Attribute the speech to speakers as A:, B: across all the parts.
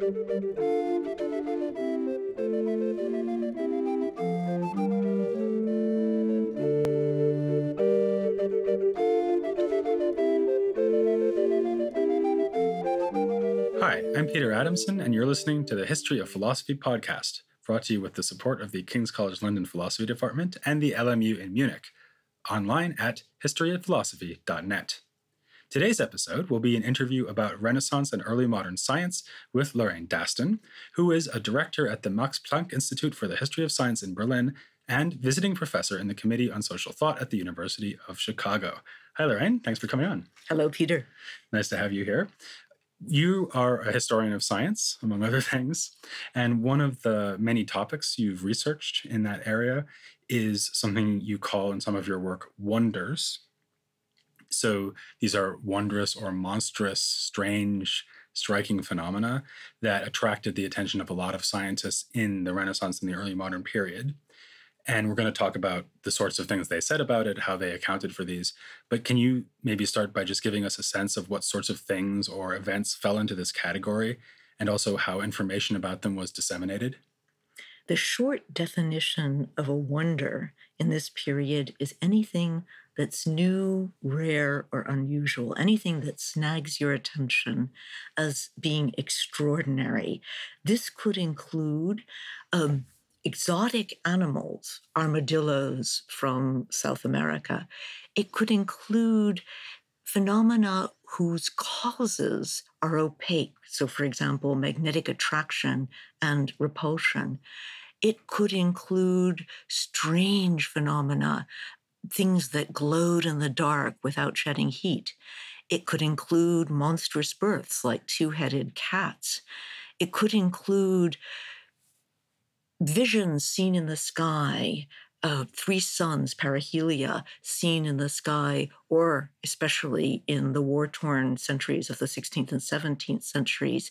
A: Hi, I'm Peter Adamson, and you're listening to the History of Philosophy podcast, brought to you with the support of the King's College London Philosophy Department and the LMU in Munich, online at historyofphilosophy.net. Today's episode will be an interview about Renaissance and early modern science with Lorraine Daston, who is a director at the Max Planck Institute for the History of Science in Berlin and visiting professor in the Committee on Social Thought at the University of Chicago. Hi, Lorraine. Thanks for coming on.
B: Hello, Peter.
A: Nice to have you here. You are a historian of science, among other things, and one of the many topics you've researched in that area is something you call in some of your work wonders. So these are wondrous or monstrous, strange, striking phenomena that attracted the attention of a lot of scientists in the Renaissance and the early modern period. And we're going to talk about the sorts of things they said about it, how they accounted for these. But can you maybe start by just giving us a sense of what sorts of things or events fell into this category, and also how information about them was disseminated?
B: The short definition of a wonder in this period is anything that's new, rare, or unusual, anything that snags your attention as being extraordinary. This could include exotic animals, armadillos from South America. It could include phenomena whose causes are opaque. So, for example, magnetic attraction and repulsion. It could include strange phenomena, things that glowed in the dark without shedding heat. It could include monstrous births like two-headed cats. It could include visions seen in the sky, three suns, perihelia, seen in the sky, or especially in the war-torn centuries of the 16th and 17th centuries,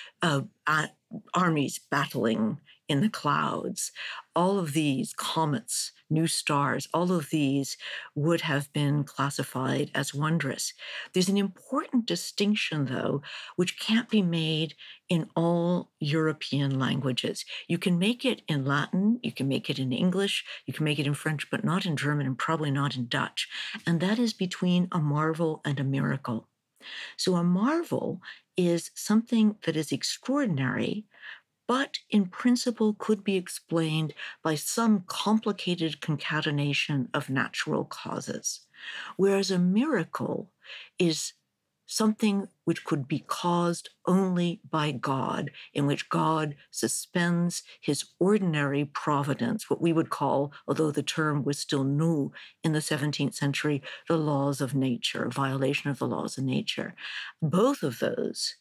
B: armies battling in the clouds. All of these comets, new stars, all of these would have been classified as wondrous. There's an important distinction, though, which can't be made in all European languages. You can make it in Latin, you can make it in English, you can make it in French, but not in German and probably not in Dutch. And that is between a marvel and a miracle. So a marvel is something that is extraordinary, but in principle could be explained by some complicated concatenation of natural causes. Whereas a miracle is something which could be caused only by God, in which God suspends his ordinary providence, what we would call, although the term was still new in the 17th century, the laws of nature, violation of the laws of nature. Both of those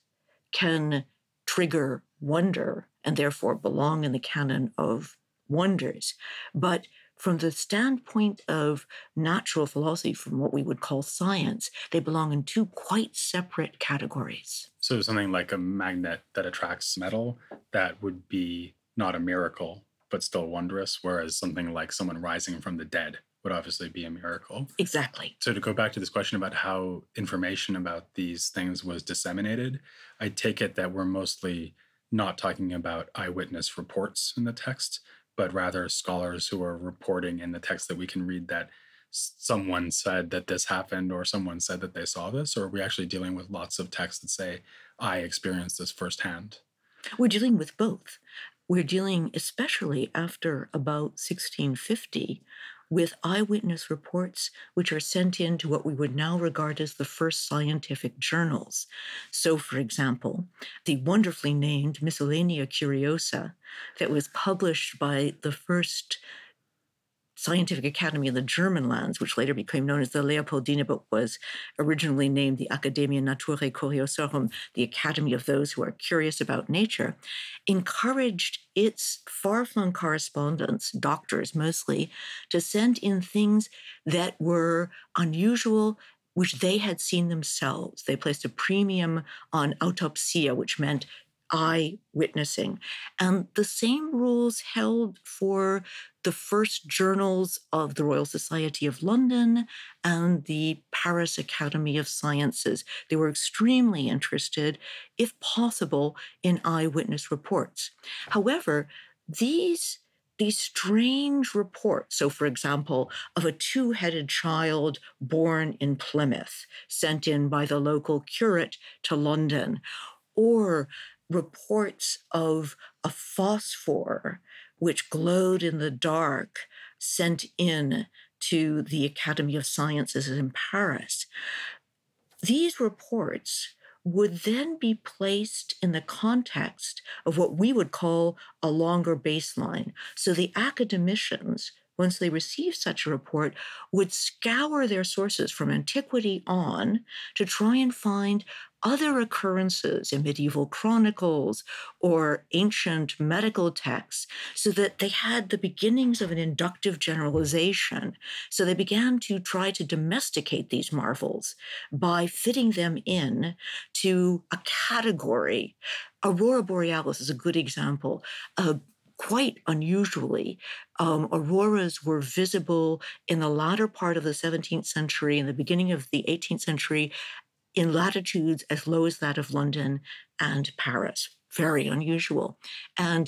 B: can trigger wonder and therefore belong in the canon of wonders. But from the standpoint of natural philosophy, from what we would call science, they belong in two quite separate categories.
A: So something like a magnet that attracts metal, that would be not a miracle, but still wondrous, whereas something like someone rising from the dead would obviously be a miracle.
B: Exactly.
A: So to go back to this question about how information about these things was disseminated, I take it that we're mostly not talking about eyewitness reports in the text, but rather scholars who are reporting in the text that we can read that someone said that this happened or someone said that they saw this, or are we actually dealing with lots of texts that say, I experienced this firsthand?
B: We're dealing with both. We're dealing, especially after about 1650, with eyewitness reports which are sent in to what we would now regard as the first scientific journals. So, for example, the wonderfully named Miscellanea Curiosa that was published by the first scientific academy in the German lands, which later became known as the Leopoldina, but was originally named the Academia Naturae Curiosorum, the Academy of those who are curious about nature, encouraged its far-flung correspondents, doctors mostly, to send in things that were unusual, which they had seen themselves. They placed a premium on autopsia, which meant eye witnessing. And the same rules held for the first journals of the Royal Society of London and the Paris Academy of Sciences. They were extremely interested, if possible, in eyewitness reports. However, these strange reports, so for example, of a two-headed child born in Plymouth, sent in by the local curate to London, or reports of a phosphor which glowed in the dark, sent in to the Academy of Sciences in Paris. These reports would then be placed in the context of what we would call a longer baseline. So the academicians, once they received such a report, would scour their sources from antiquity on to try and find other occurrences in medieval chronicles or ancient medical texts so that they had the beginnings of an inductive generalization. So they began to try to domesticate these marvels by fitting them in to a category. Aurora borealis is a good example. Quite unusually, auroras were visible in the latter part of the 17th century and the beginning of the 18th century in latitudes as low as that of London and Paris. Very unusual. And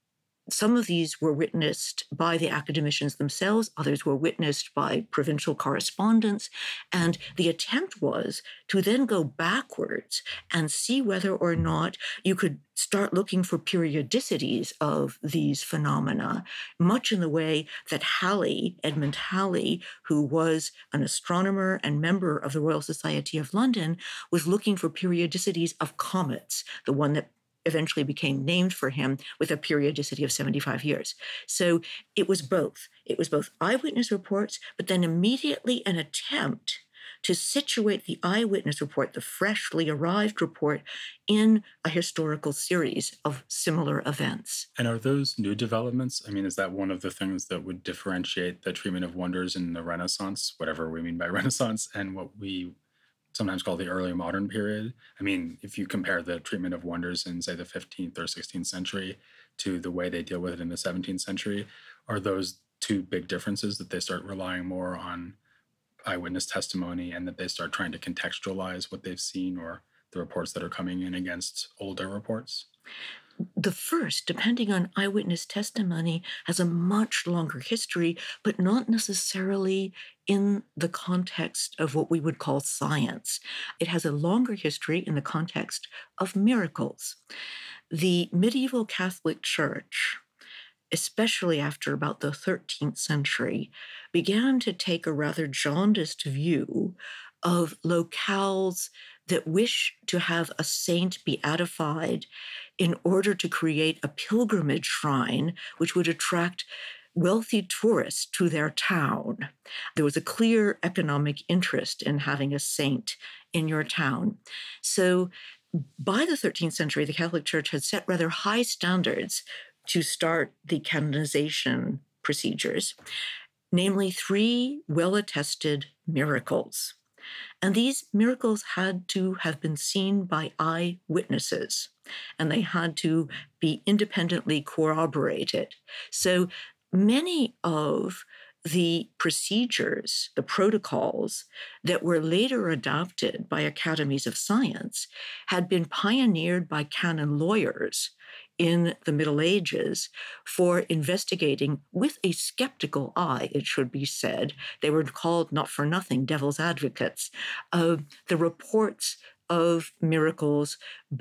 B: some of these were witnessed by the academicians themselves, others were witnessed by provincial correspondents, and the attempt was to then go backwards and see whether or not you could start looking for periodicities of these phenomena, much in the way that Edmund Halley, who was an astronomer and member of the Royal Society of London, was looking for periodicities of comets, the one that eventually became named for him with a periodicity of 75 years. So it was both. It was both eyewitness reports, but then immediately an attempt to situate the eyewitness report, the freshly arrived report, in a historical series of similar events.
A: And are those new developments? I mean, is that one of the things that would differentiate the treatment of wonders in the Renaissance, whatever we mean by Renaissance, and what we sometimes called the early modern period? I mean, if you compare the treatment of wonders in, say, the 15th or 16th century to the way they deal with it in the 17th century, are those two big differences, that they start relying more on eyewitness testimony and that they start trying to contextualize what they've seen or the reports that are coming in against older reports?
B: The first, depending on eyewitness testimony, has a much longer history, but not necessarily in the context of what we would call science. It has a longer history in the context of miracles. The medieval Catholic Church, especially after about the 13th century, began to take a rather jaundiced view of locales that wish to have a saint beatified in order to create a pilgrimage shrine which would attract wealthy tourists to their town. There was a clear economic interest in having a saint in your town. So by the 13th century, the Catholic Church had set rather high standards to start the canonization procedures, namely 3 well-attested miracles. And these miracles had to have been seen by eyewitnesses, and they had to be independently corroborated. So many of the procedures, the protocols that were later adopted by academies of science had been pioneered by canon lawyers in the Middle Ages for investigating with a skeptical eye, it should be said. They were called, not for nothing, devil's advocates, the reports of miracles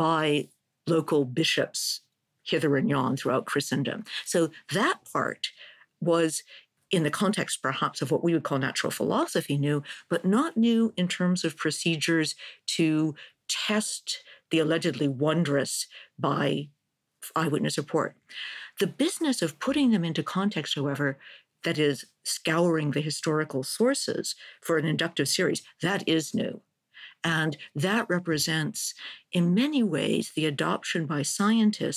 B: by local bishops hither and yon throughout Christendom. So that part was in the context perhaps of what we would call natural philosophy new, but not new in terms of procedures to test the allegedly wondrous by eyewitness report. The business of putting them into context, however, that is scouring the historical sources for an inductive series, that is new. And that represents, in many ways, the adoption by scientists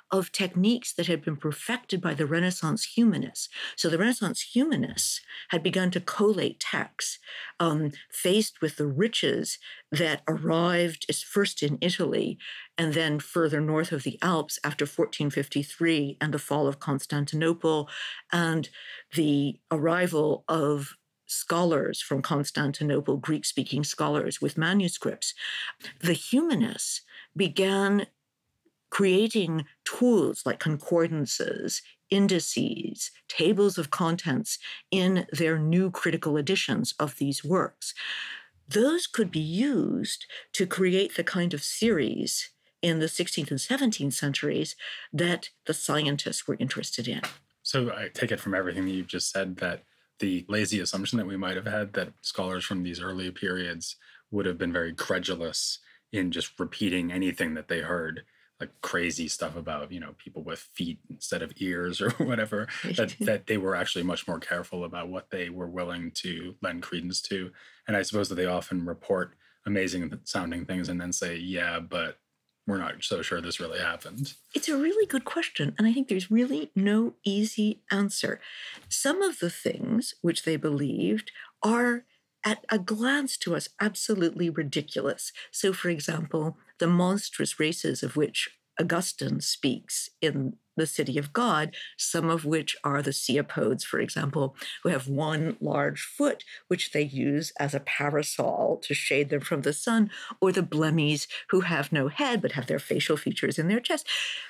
B: of techniques that had been perfected by the Renaissance humanists. So the Renaissance humanists had begun to collate texts, faced with the riches that arrived first in Italy and then further north of the Alps after 1453 and the fall of Constantinople and the arrival of scholars from Constantinople, Greek-speaking scholars with manuscripts. The humanists began creating tools like concordances, indices, tables of contents in their new critical editions of these works. Those could be used to create the kind of series in the 16th and 17th centuries that the scientists were interested in.
A: So I take it from everything that you've just said that the lazy assumption that we might have had that scholars from these early periods would have been very credulous in just repeating anything that they heard, like crazy stuff about, people with feet instead of ears or whatever, that they were actually much more careful about what they were willing to lend credence to. And I suppose that they often report amazing sounding things and then say, yeah, but we're not so sure this really happened.
B: It's a really good question, and I think there's really no easy answer. Some of the things which they believed are, at a glance to us, absolutely ridiculous. So, for example, the monstrous races of which Augustine speaks in The City of God, some of which are the Ceopods, for example, who have one large foot, which they use as a parasol to shade them from the sun, or the Blemmies, who have no head but have their facial features in their chest.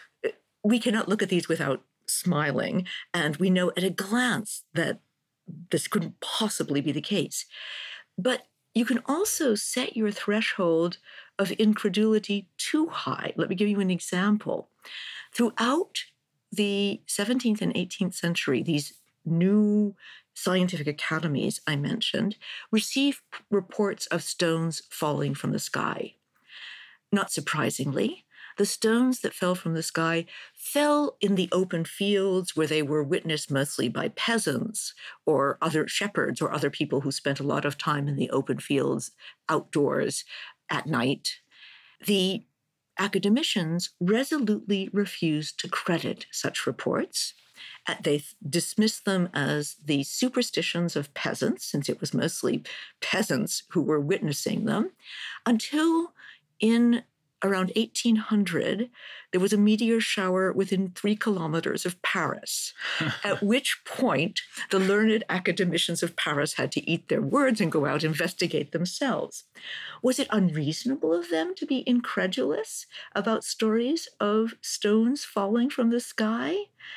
B: We cannot look at these without smiling, and we know at a glance that this couldn't possibly be the case. But you can also set your threshold of incredulity too high. Let me give you an example. Throughout the 17th and 18th century, these new scientific academies I mentioned received reports of stones falling from the sky. Not surprisingly, the stones that fell from the sky fell in the open fields where they were witnessed mostly by peasants or other shepherds or other people who spent a lot of time in the open fields outdoors at night. The academicians resolutely refused to credit such reports. They dismissed them as the superstitions of peasants, since it was mostly peasants who were witnessing them, until in around 1800, there was a meteor shower within 3 kilometers of Paris, at which point the learned academicians of Paris had to eat their words and go out and investigate themselves. Was it unreasonable of them to be incredulous about stories of stones falling from the sky?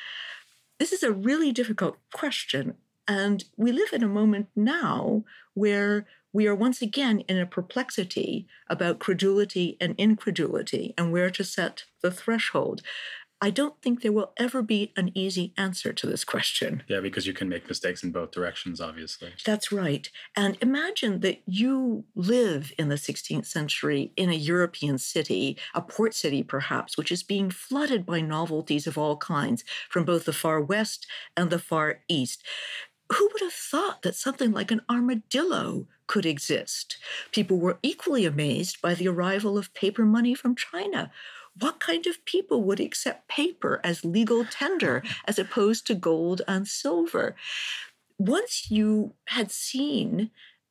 B: This is a really difficult question, and we live in a moment now where we are once again in a perplexity about credulity and incredulity and where to set the threshold. I don't think there will ever be an easy answer to this question.
A: Yeah, because you can make mistakes in both directions, obviously.
B: That's right. And imagine that you live in the 16th century in a European city, a port city perhaps, which is being flooded by novelties of all kinds from both the far west and the far east. Who would have thought that something like an armadillo could exist? People were equally amazed by the arrival of paper money from China. What kind of people would accept paper as legal tender as opposed to gold and silver? Once you had seen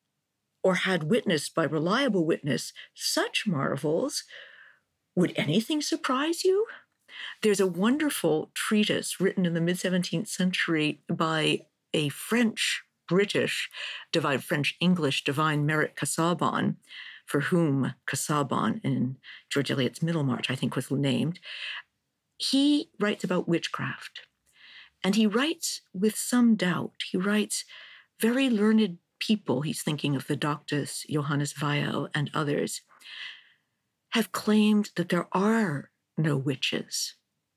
B: or had witnessed by reliable witness such marvels, would anything surprise you? There's a wonderful treatise written in the mid-17th century by a French-British, French-English divine Merritt Casaubon, for whom Casaubon in George Eliot's Middlemarch, I think, was named. He writes about witchcraft, and he writes with some doubt. He writes, very learned people, he's thinking of the Doctus, Johannes Weil, and others, have claimed that there are no witches.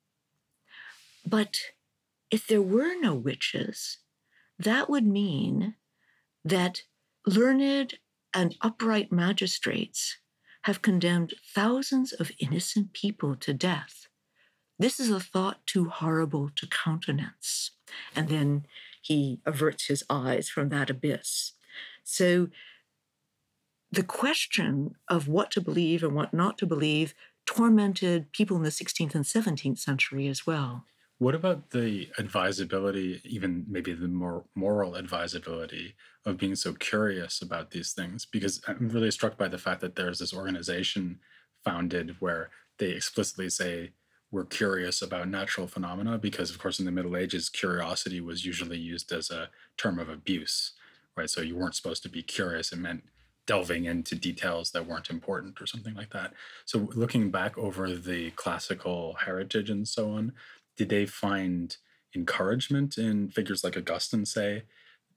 B: But if there were no witches, that would mean that learned and upright magistrates have condemned thousands of innocent people to death. This is a thought too horrible to countenance. And then he averts his eyes from that abyss. So the question of what to believe and what not to believe tormented people in the 16th and 17th century as well.
A: What about the advisability, even maybe the more moral advisability of being so curious about these things? Because I'm really struck by the fact that there's this organization founded where they explicitly say we're curious about natural phenomena, because, of course, in the Middle Ages, curiosity was usually used as a term of abuse, right? So you weren't supposed to be curious. It meant delving into details that weren't important or something like that. So looking back over the classical heritage and so on, did they find encouragement in figures like Augustine, say,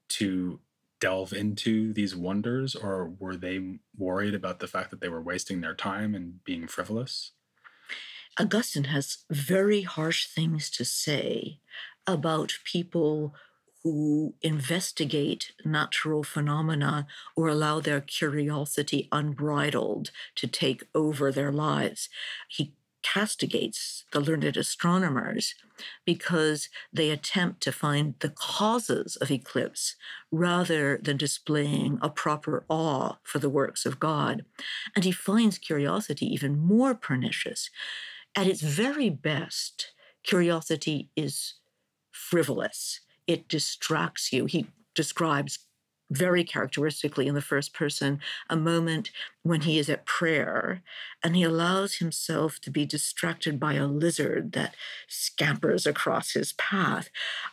A: to delve into these wonders, or were they worried about the fact that they were wasting their time and being frivolous?
B: Augustine has very harsh things to say about people who investigate natural phenomena or allow their curiosity unbridled to take over their lives. He castigates the learned astronomers because they attempt to find the causes of eclipse rather than displaying a proper awe for the works of God. And he finds curiosity even more pernicious. At its very best, curiosity is frivolous. It distracts you. He describes very characteristically in the first person a moment when he is at prayer and he allows himself to be distracted by a lizard that scampers across his path.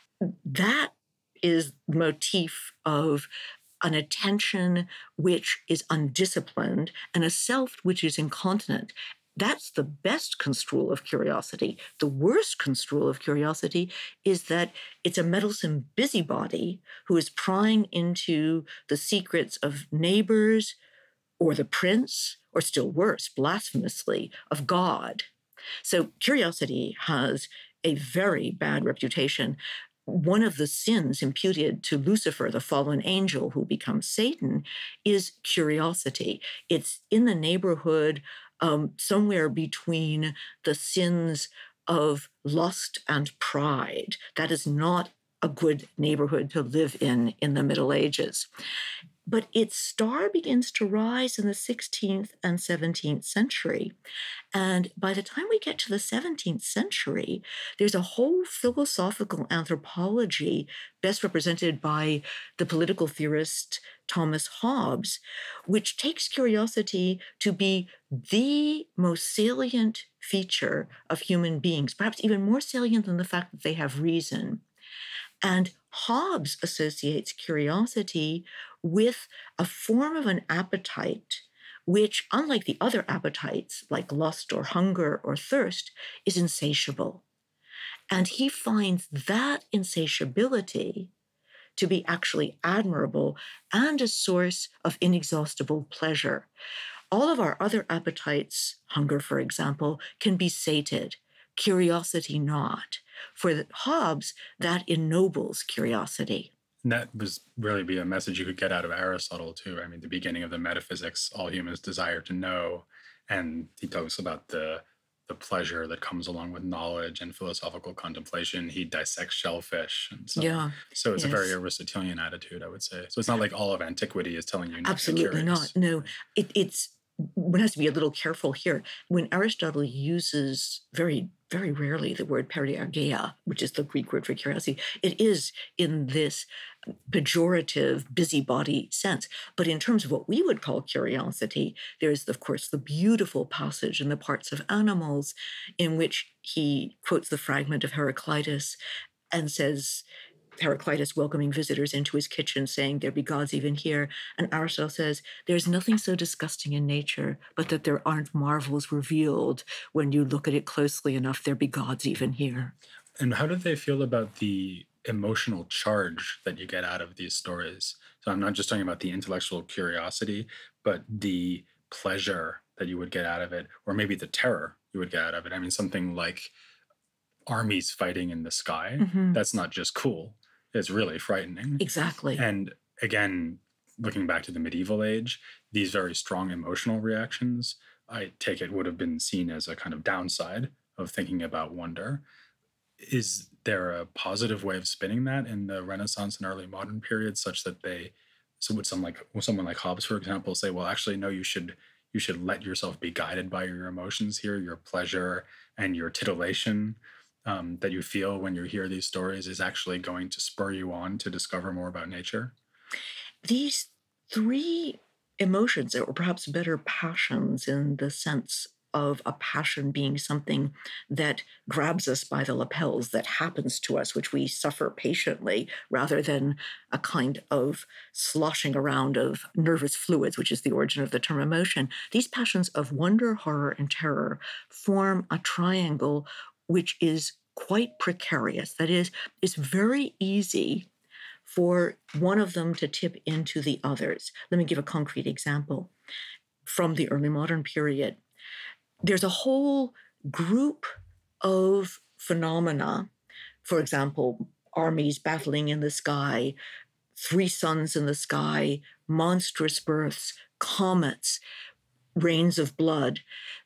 B: That is the motif of an attention which is undisciplined and a self which is incontinent. That's the best construal of curiosity. The worst construal of curiosity is that it's a meddlesome busybody who is prying into the secrets of neighbors or the prince, or still worse, blasphemously, of God. So curiosity has a very bad reputation. One of the sins imputed to Lucifer, the fallen angel who becomes Satan, is curiosity. It's in the neighborhood somewhere between the sins of lust and pride. That is not a good neighborhood to live in the Middle Ages. But its star begins to rise in the 16th and 17th century. And by the time we get to the 17th century, there's a whole philosophical anthropology, best represented by the political theorist Thomas Hobbes, which takes curiosity to be the most salient feature of human beings, perhaps even more salient than the fact that they have reason. And Hobbes associates curiosity with a form of an appetite which, unlike the other appetites like lust or hunger or thirst, is insatiable. And he finds that insatiability to be actually admirable and a source of inexhaustible pleasure. All of our other appetites, hunger, for example, can be sated, curiosity not. For Hobbes, that ennobles curiosity.
A: And that was really be a message you could get out of Aristotle too. I mean, the beginning of the metaphysics, all humans desire to know, and he talks about the pleasure that comes along with knowledge and philosophical contemplation. He dissects shellfish and so
B: Yeah.
A: on. So it's a very
B: Yes.
A: Aristotelian attitude, I would say. So it's not like all of antiquity is telling you not to be
B: Absolutely
A: curious.
B: not. No, it's one has to be a little careful here. When Aristotle uses very, very rarely the word periageia, which is the Greek word for curiosity, it is in this pejorative, busybody sense. But in terms of what we would call curiosity, there's, of course, the beautiful passage in the Parts of Animals in which he quotes the fragment of Heraclitus and says, Heraclitus welcoming visitors into his kitchen, saying, "There be gods even here." And Aristotle says, "There's nothing so disgusting in nature, but that there aren't marvels revealed. When you look at it closely enough, there be gods even here."
A: And how do they feel about the emotional charge that you get out of these stories? So I'm not just talking about the intellectual curiosity, but the pleasure that you would get out of it, or maybe the terror you would get out of it. I mean, something like armies fighting in the sky,
B: Mhm.
A: that's not just cool, it's really frightening.
B: Exactly.
A: And again, looking back to the medieval age, these very strong emotional reactions, I take it, would have been seen as a kind of downside of thinking about wonder. Is there a positive way of spinning that in the Renaissance and early modern period such that they So would someone like Hobbes, for example, say, well, actually, no, you should let yourself be guided by your emotions here, your pleasure and your titillation that you feel when you hear these stories is actually going to spur you on to discover more about nature?
B: These three emotions, or perhaps better passions, in the sense of a passion being something that grabs us by the lapels, that happens to us, which we suffer patiently, rather than a kind of sloshing around of nervous fluids, which is the origin of the term emotion. These passions of wonder, horror, and terror form a triangle which is quite precarious. That is, it's very easy for one of them to tip into the others. Let me give a concrete example from the early modern period. There's a whole group of phenomena, for example, armies battling in the sky, three suns in the sky, monstrous births, comets, rains of blood,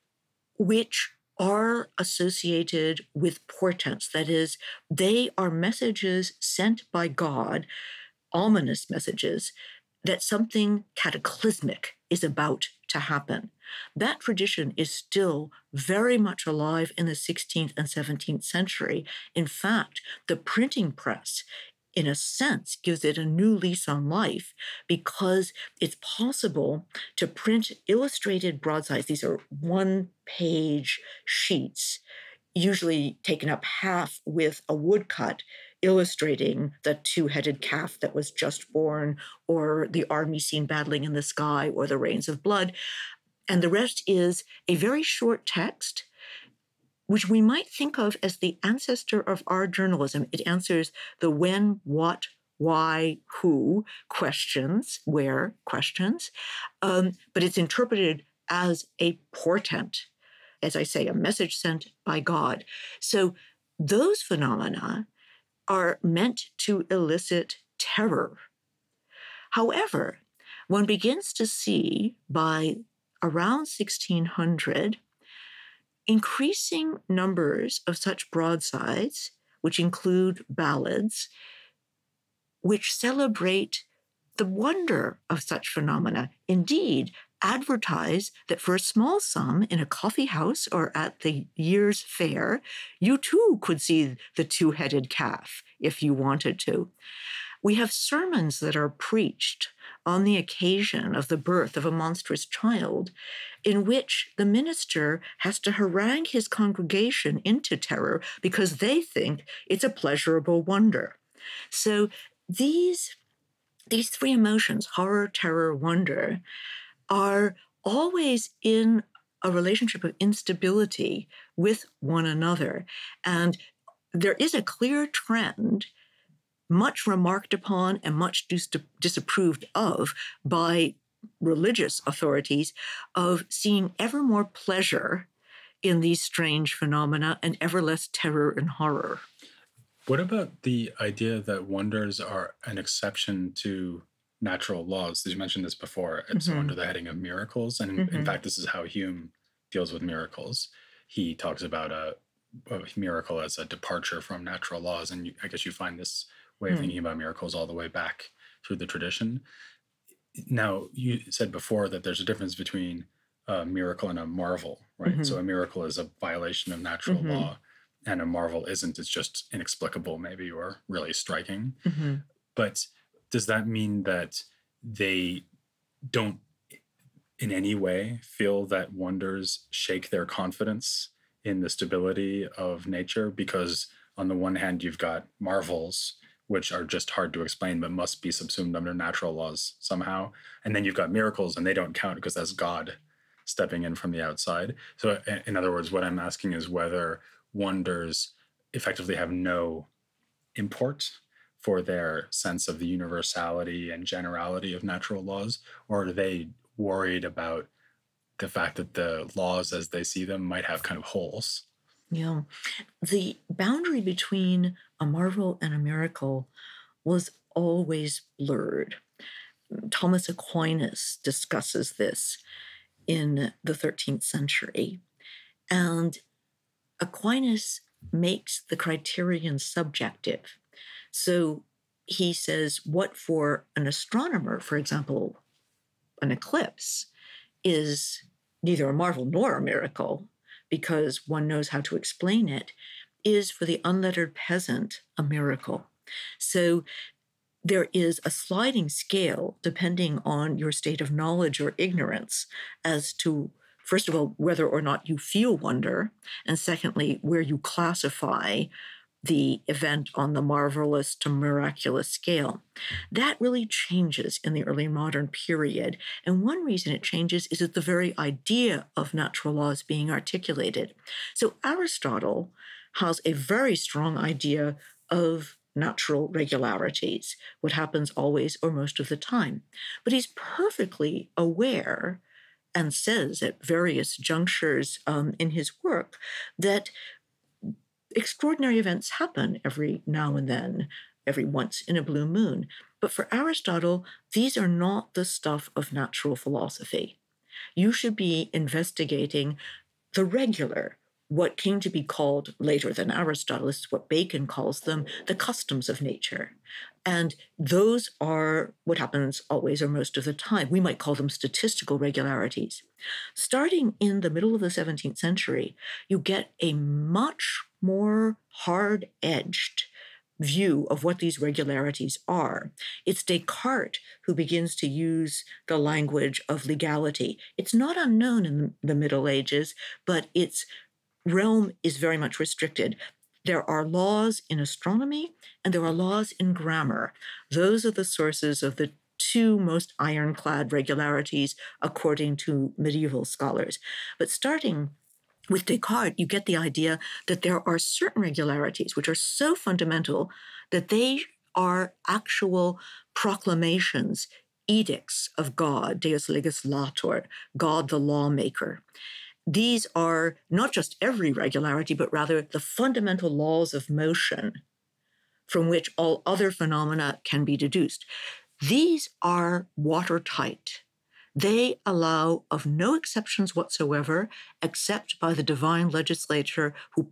B: which are associated with portents. That is, they are messages sent by God, ominous messages, that something cataclysmic is about to happen. That tradition is still very much alive in the 16th and 17th century. In fact, the printing press, in a sense, gives it a new lease on life, because it's possible to print illustrated broadsides. These are one-page sheets, usually taken up half with a woodcut illustrating the two-headed calf that was just born, or the army seen battling in the sky, or the rains of blood. And the rest is a very short text, which we might think of as the ancestor of our journalism. It answers the when, what, why, who questions, where questions, but it's interpreted as a portent, as I say, a message sent by God. So those phenomena are meant to elicit terror. However, one begins to see by around 1600 increasing numbers of such broadsides, which include ballads, which celebrate the wonder of such phenomena. Indeed, advertise that for a small sum in a coffee house or at the year's fair, you too could see the two-headed calf if you wanted to. We have sermons that are preached on the occasion of the birth of a monstrous child, in which the minister has to harangue his congregation into terror because they think it's a pleasurable wonder. So these three emotions, horror, terror, wonder, are always in a relationship of instability with one another. And there is a clear trend, much remarked upon and much disapproved of by religious authorities, of seeing ever more pleasure in these strange phenomena and ever less terror and horror.
A: What about the idea that wonders are an exception to natural laws? You mentioned this before. It's under the heading of miracles. And in fact, this is how Hume deals with miracles. He talks about a miracle as a departure from natural laws. And I guess you find this way of thinking about miracles all the way back through the tradition. Now, you said before that there's a difference between a miracle and a marvel, right? So a miracle is a violation of natural law, and a marvel isn't. It's just inexplicable, maybe, or really striking. But does that mean that they don't in any way feel that wonders shake their confidence in the stability of nature? Because on the one hand, you've got marvels, which are just hard to explain, but must be subsumed under natural laws somehow. And then you've got miracles, and they don't count because that's God stepping in from the outside. So in other words, what I'm asking is whether wonders effectively have no import for their sense of the universality and generality of natural laws, or are they worried about the fact that the laws as they see them might have kind of holes?
B: Yeah. The boundary between a marvel and a miracle was always blurred. Thomas Aquinas discusses this in the 13th century. And Aquinas makes the criterion subjective. So he says what for an astronomer, for example, an eclipse, is neither a marvel nor a miracle, because one knows how to explain it, is for the unlettered peasant a miracle. So there is a sliding scale depending on your state of knowledge or ignorance as to, first of all, whether or not you feel wonder, and secondly, where you classify the event on the marvelous to miraculous scale. That really changes in the early modern period. And one reason it changes is that the very idea of natural law is being articulated. So Aristotle has a very strong idea of natural regularities, what happens always or most of the time. But he's perfectly aware and says at various junctures in his work that extraordinary events happen every now and then, every once in a blue moon. But for Aristotle, these are not the stuff of natural philosophy. You should be investigating the regular, what came to be called later than Aristotle, this is what Bacon calls them, the customs of nature. And those are what happens always or most of the time. We might call them statistical regularities. Starting in the middle of the 17th century, you get a much more hard-edged view of what these regularities are. It's Descartes who begins to use the language of legality. It's not unknown in the Middle Ages, but its realm is very much restricted. There are laws in astronomy and there are laws in grammar. Those are the sources of the two most ironclad regularities according to medieval scholars. But starting with Descartes, you get the idea that there are certain regularities which are so fundamental that they are actual proclamations, edicts of God, Deus legislator, God the lawmaker. These are not just every regularity, but rather the fundamental laws of motion from which all other phenomena can be deduced. These are watertight. They allow of no exceptions whatsoever, except by the divine legislator who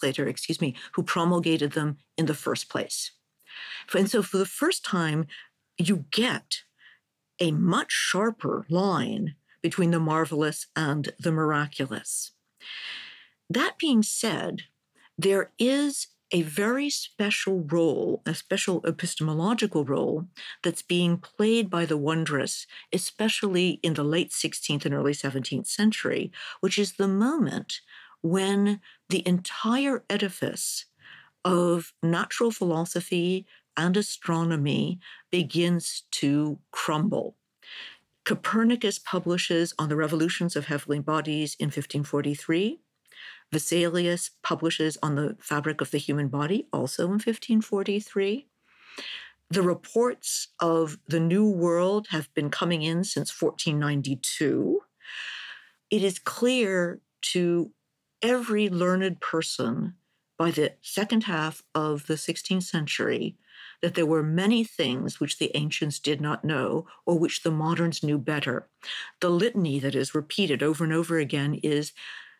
B: promulgated them in the first place. And so for the first time, you get a much sharper line between the marvelous and the miraculous. That being said, there is a very special role, a special epistemological role that's being played by the wondrous, especially in the late 16th and early 17th century, which is the moment when the entire edifice of natural philosophy and astronomy begins to crumble. Copernicus publishes on the revolutions of heavenly bodies in 1543. Vesalius publishes on the fabric of the human body, also in 1543. The reports of the New World have been coming in since 1492. It is clear to every learned person by the second half of the 16th century that there were many things which the ancients did not know or which the moderns knew better. The litany that is repeated over and over again is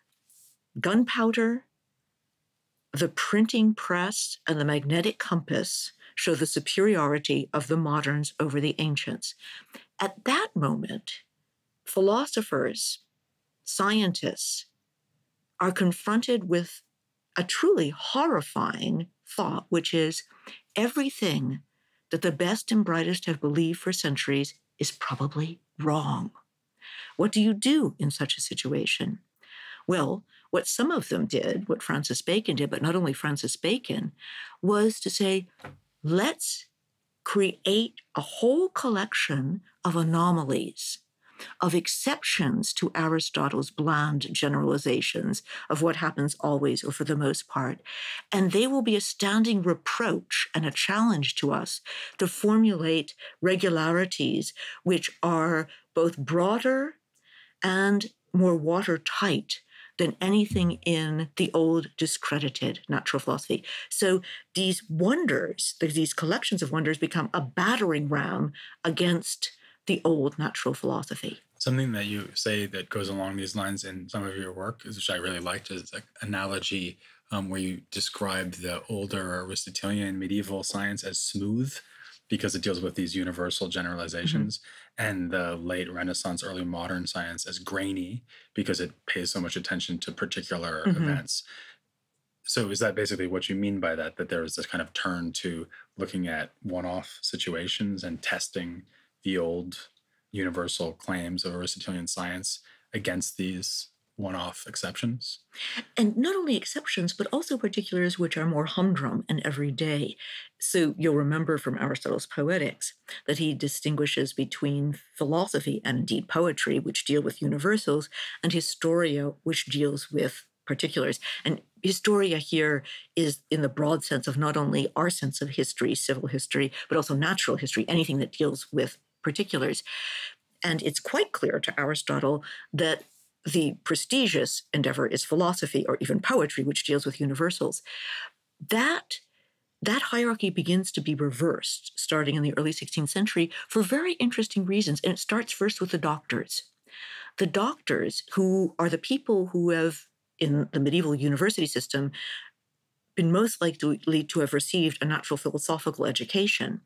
B: gunpowder, the printing press, and the magnetic compass show the superiority of the moderns over the ancients. At that moment, philosophers, scientists are confronted with a truly horrifying thought, which is everything that the best and brightest have believed for centuries is probably wrong. What do you do in such a situation? Well, what some of them did, what Francis Bacon did, but not only Francis Bacon, was to say, let's create a whole collection of anomalies, of exceptions to Aristotle's bland generalizations of what happens always or for the most part. And they will be a standing reproach and a challenge to us to formulate regularities which are both broader and more watertight than anything in the old discredited natural philosophy. So these wonders, these collections of wonders become a battering ram against the old natural philosophy.
A: Something that you say that goes along these lines in some of your work, which I really liked, is an analogy where you describe the older Aristotelian medieval science as smooth, because it deals with these universal
B: Hmm.
A: generalizations, and the late Renaissance, early modern science as grainy because it pays so much attention to particular
B: Hmm.
A: events. So is that basically what you mean by that? That there is this kind of turn to looking at one-off situations and testing the old universal claims of Aristotelian science against these one-off exceptions?
B: And not only exceptions, but also particulars which are more humdrum and everyday. So you'll remember from Aristotle's Poetics that he distinguishes between philosophy and indeed poetry, which deal with universals, and historia, which deals with particulars. And historia here is in the broad sense of not only our sense of history, civil history, but also natural history, anything that deals with particulars. And it's quite clear to Aristotle that the prestigious endeavor is philosophy or even poetry, which deals with universals. That that hierarchy begins to be reversed starting in the early 16th century for very interesting reasons. And it starts first with the doctors. The doctors, who are the people who have, in the medieval university system, been most likely to have received a natural philosophical education,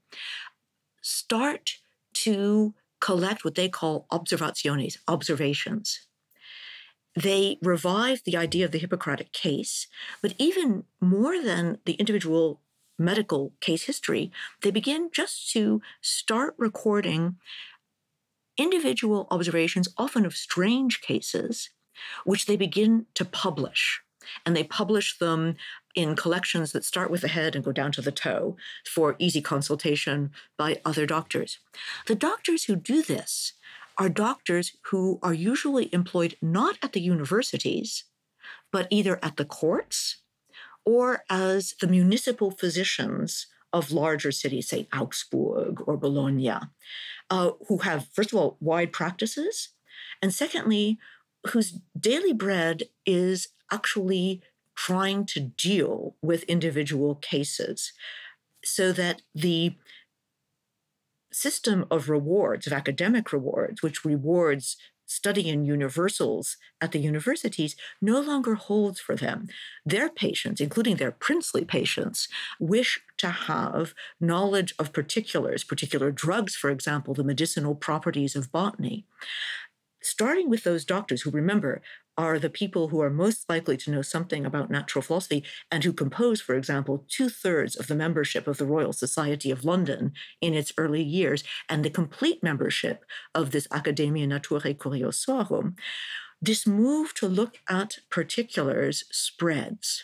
B: start to collect what they call observationes, observations. They revive the idea of the Hippocratic case, but even more than the individual medical case history, they begin just to start recording individual observations, often of strange cases, which they begin to publish. And they publish them in collections that start with the head and go down to the toe for easy consultation by other doctors. The doctors who do this are doctors who are usually employed not at the universities, but either at the courts or as the municipal physicians of larger cities, say Augsburg or Bologna, who have, first of all, wide practices, and secondly, whose daily bread is actually trying to deal with individual cases so that the system of rewards, of academic rewards, which rewards study in universals at the universities, no longer holds for them. Their patients, including their princely patients, wish to have knowledge of particulars, particular drugs, for example, the medicinal properties of botany. Starting with those doctors who, remember, are the people who are most likely to know something about natural philosophy and who compose, for example, 2/3 of the membership of the Royal Society of London in its early years, and the complete membership of this Academia Naturae Curiosorum, this move to look at particulars spreads.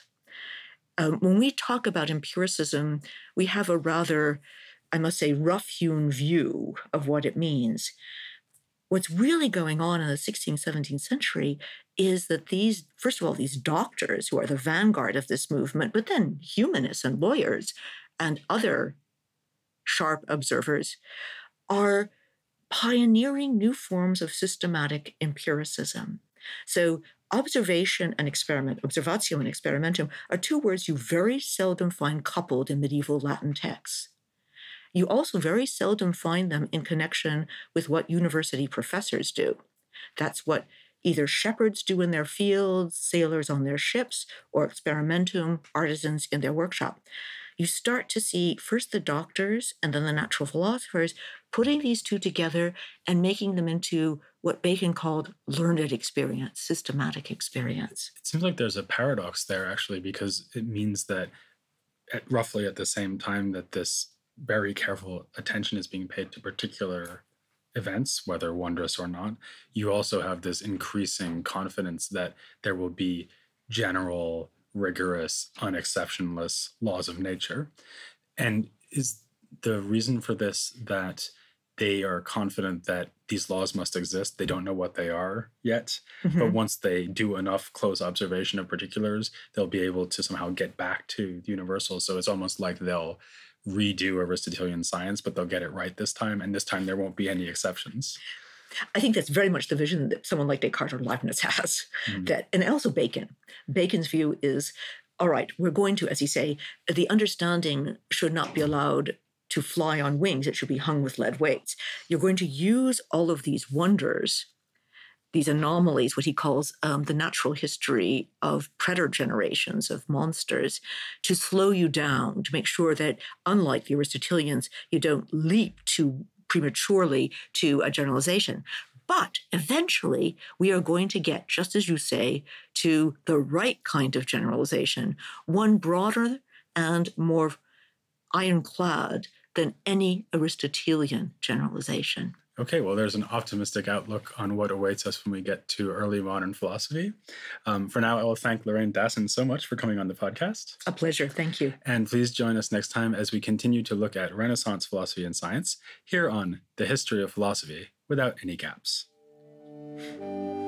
B: When we talk about empiricism, we have a rather, I must say, rough-hewn view of what it means. What's really going on in the 16th, 17th century is that these, first of all, these doctors who are the vanguard of this movement, but then humanists and lawyers and other sharp observers are pioneering new forms of systematic empiricism. So observation and experiment, observatio and experimentum, are two words you very seldom find coupled in medieval Latin texts. You also very seldom find them in connection with what university professors do. That's what either shepherds do in their fields, sailors on their ships, or experimentum, artisans in their workshop. You start to see first the doctors and then the natural philosophers putting these two together and making them into what Bacon called learned experience, systematic experience.
A: It seems like there's a paradox there, actually, because it means that roughly at the same time that this very careful attention is being paid to particular events, whether wondrous or not, you also have this increasing confidence that there will be general, rigorous, unexceptionless laws of nature. And is the reason for this that they are confident that these laws must exist? They don't know what they are yet, but
B: Mhm.
A: once they do enough close observation of particulars, they'll be able to somehow get back to the universal. So it's almost like they'll redo Aristotelian science, but they'll get it right this time, and this time there won't be any exceptions.
B: I think that's very much the vision that someone like Descartes or Leibniz has.
A: Mm.
B: That, and also Bacon. Bacon's view is, all right, we're going to, as you say, the understanding should not be allowed to fly on wings. It should be hung with lead weights. You're going to use all of these wonders these anomalies, what he calls the natural history of predator generations of monsters, to slow you down, to make sure that, unlike the Aristotelians, you don't leap too prematurely to a generalization. But eventually, we are going to get, just as you say, to the right kind of generalization, one broader and more ironclad than any Aristotelian generalization.
A: Okay, well, there's an optimistic outlook on what awaits us when we get to early modern philosophy. For now, I will thank Lorraine Daston so much for coming on the podcast.
B: A pleasure. Thank you.
A: And please join us next time as we continue to look at Renaissance philosophy and science here on The History of Philosophy Without Any Gaps.